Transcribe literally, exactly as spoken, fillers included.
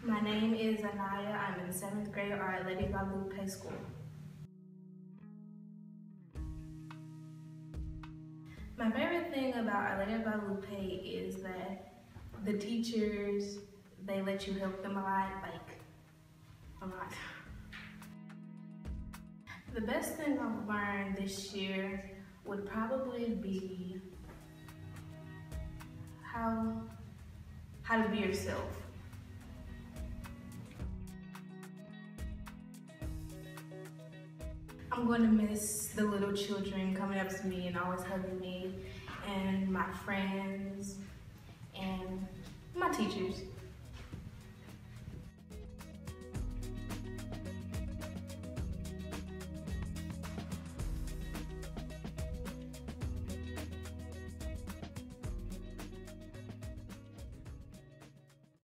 My name is Anaiah. I'm in seventh grade at Lady Guadalupe School. My favorite thing about Our Lady of Guadalupe is that the teachers, they let you help them a lot, like a lot. The best thing I've learned this year would probably be how, how to be yourself. I'm going to miss the little children coming up to me and always hugging me, and my friends, and my teachers.